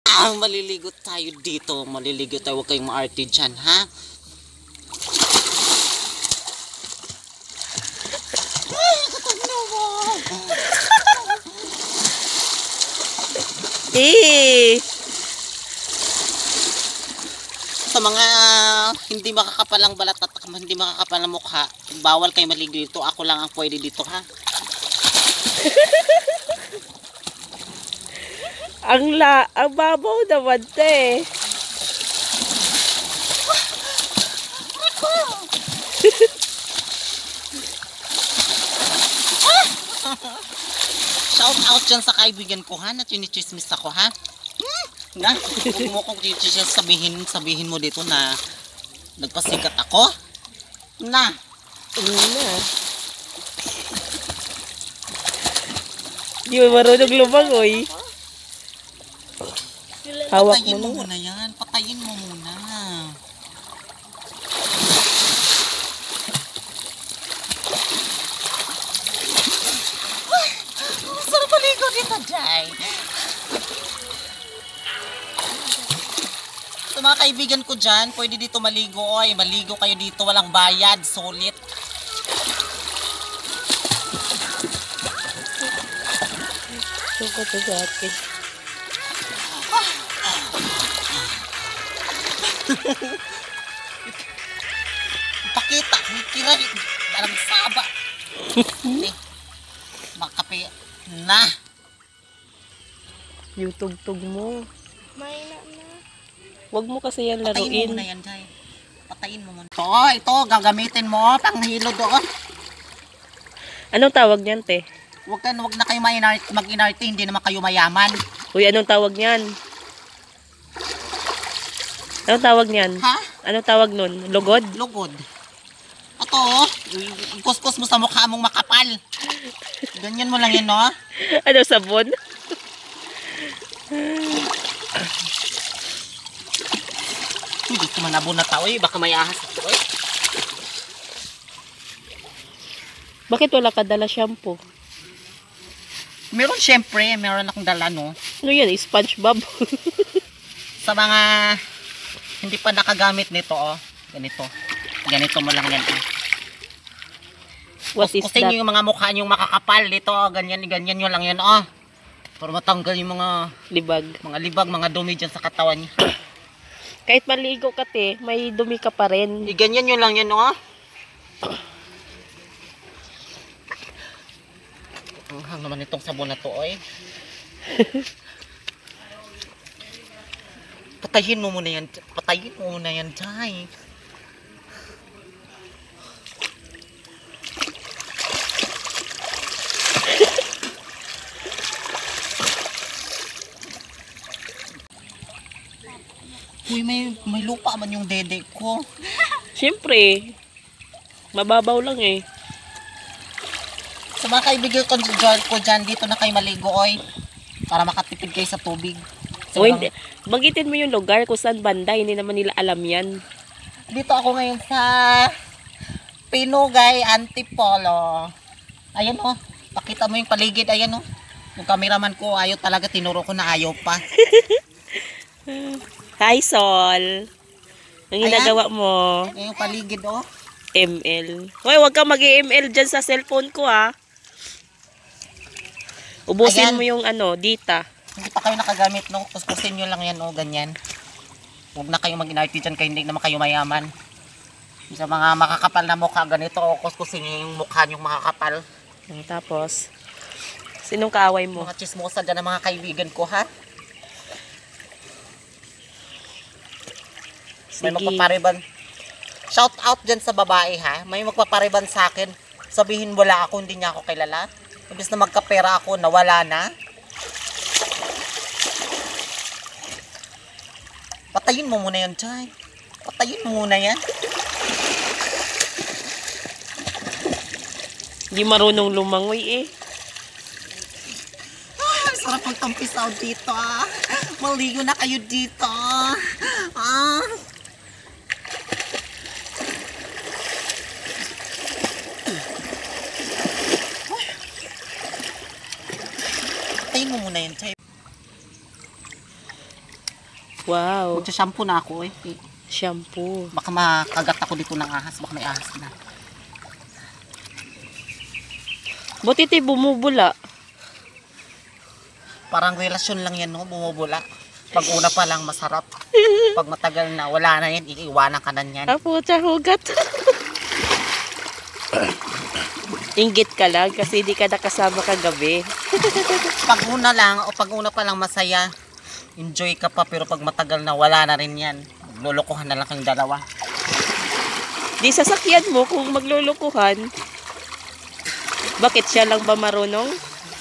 Maliligo tayo dito. Maliligo tayo. Huwag kayong maarte dyan, ha? Sa mga hindi makakapalang balat at hindi makakapalang mukha, bawal kayo maligo dito. Ako lang ang pwede dito, ha? Ang babaw naman, te. Shout out dyan sa kaibigan ko, ha? Na chinichismis ako, ha? Na, huwag mo kong chinichismis, sabihin mo dito na nagpasikat ako. Na. Di mo marunong lumangoy. Hawak Patayin mo mo na. muna yan. Patayin mo muna. Sarap maligo dito, Jai. Sa mga kaibigan ko dyan, pwede dito maligo. Oy, maligo kayo dito. Walang bayad. Sulit. Suko to sa akin. Pakita. May kira. Dalang saba. Makape. Na. Yung tugtog mo. May na. Wag mo kasi yan Patayin mo laruin. muna yan, Jai. Patayin mo muna. Ito, gagamitin mo. Panghilo doon. Anong tawag niyan, te? Wag na kayo mag-inarte, hindi naman kayo mayaman. Uy, anong tawag niyan? Anong tawag niyan? Ha? Anong tawag nun? Lugod? Lugod. Ito, kuskus mo sa mukha mong makapal. Ganyan mo lang yan, no? Ano, sabon? Hindi ko manabo na tao, baka may ahas ito, eh. Bakit wala ka dala shampoo? Meron syempre, meron akong dala, no? Ano yan? SpongeBob? Sa mga hindi pa nakagamit nito, oh. Ganito. Ganito mo lang yan, oh. What is Kuskusin that? nyo yung mga mukha nyo makakapal dito, oh. Ganyan nyo lang yan, oh. Para matanggal yung Libag. mga libag, mga dumi dyan sa katawan nyo. Kahit maligo ka, te, may dumi ka pa rin. Ganyan nyo lang yan, oh. Ang hang naman itong sabon na to, oy. Patayin mo muna yan. Patayin mo muna yan, Jai. Uy, may lupa man yung dede ko. Siyempre, mababaw lang eh. Sa mga kaibigan ko dyan, dito na kayo maligo, oy. Para makatipid kayo sa tubig. O hindi, magitin mo yung lugar kung saan banda, hindi naman nila alam yan. Dito ako ngayon sa Pinugay Antipolo. Ayan, oh. Pakita mo yung paligid, ayan, oh. Yung cameraman ko, ayaw talaga, tinuro ko na ayaw pa. Hi, Sol. Ang ginagawa mo? Ayan yung paligid, oh. ML. Hoy, wag kang mag-ML dyan sa cellphone ko, ha. Ubusin Ayan. mo yung data. Hindi pa kayo nakagamit, no? Kuskusin nyo lang yan, oh, ganyan. Huwag na kayo mag-inarte dyan, kayo hindi naman kayo mayaman. Sa mga makakapal na mukha, ganito, oh, kuskusin nyo yung mukha nyo makakapal. Tapos, sinong kaaway mo? Mga chismosa dyan ng mga kaibigan ko, ha? May Sige. magpapariban. Shout out dyan sa babae, ha? May magpapariban sa akin. Sabihin wala ako, hindi niya ako kilala. Ibig na magkapera ako, nawala na. Patayin mo muna yan, Jai. Patayin mo muna yan. Hindi marunong lumangoy eh. Ay, sarap magtampisaw dito, ah. Maligo na kayo dito. Ah. Patayin mo muna yan, Jai. Wow. Magsa-shampoo na ako eh. Shampoo. Baka makagat ako dito ng ahas. Baka may ahas na. Buti ito'y bumubula. Parang relasyon lang yan, no? Bumubula. Pag una pa lang, masarap. Pag matagal na, wala na yan. Iiwanan ka na yan. Apo, hugat. Inggit ka lang kasi di ka nakasama kagabi. Pag una lang, o pag una pa lang masaya, enjoy ka pa. Pero pag matagal na, wala na rin yan. Lulukuhan na lang kayong dalawa. Di sasakyan mo kung maglulukuhan. Bakit siya lang ba marunong?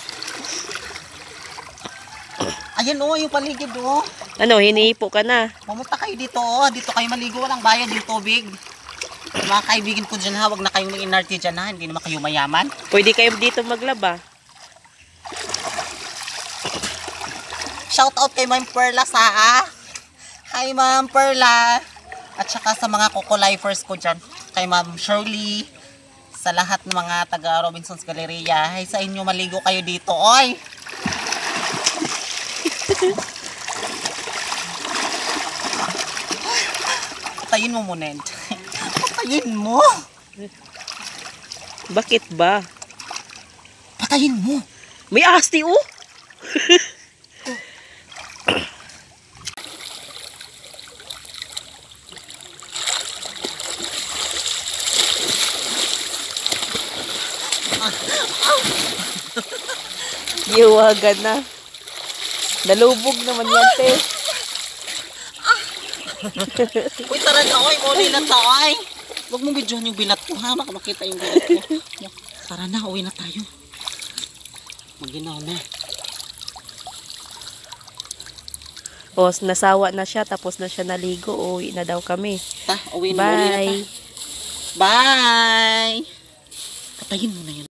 Ayan yung paligid Ano, hinihipo ka na? Pumunta kayo dito Dito kayo maligo, walang bayad yung tubig. Mga kaibigan ko dyan huwag na kayong inarte dyan hindi naman kayo mayaman. Pwede kayo dito maglaba. Shout out kay Ma'am Perla Hi Ma'am Perla. At saka sa mga Coco-lifers ko dyan. Kay Ma'am Shirley. Sa lahat ng mga taga Robinson's Galleria. Hi sa inyo, maligo kayo dito. Oy! Patayin mo muna. Patayin mo. Bakit ba? Patayin mo. May asti Iwagan na. Nalubog naman yan, te. Uy, tara na, oy. Muli na ta, oy. Huwag mong videohan yung bilat ko, ha? Baka makita yung bilat ko. Tara na, uwi na tayo. Maginaw na. O, nasawa na siya, tapos na siya naligo. Uwi na daw kami. Uwi na, muli na ta. Bye! Bye! Patayin mo na yun.